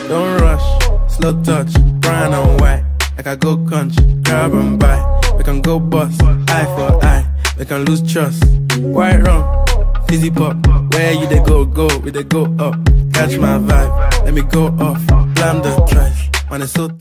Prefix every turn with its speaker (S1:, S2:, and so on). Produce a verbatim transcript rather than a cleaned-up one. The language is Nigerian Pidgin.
S1: Don't rush, slow touch, brown and white. Like I go country, grab and buy. We can go bust, eye for eye. We can lose trust. White rum, fizzy pop. Where you they go, go, we they go up. Catch my vibe, let me go off. Blam the trash, man it's so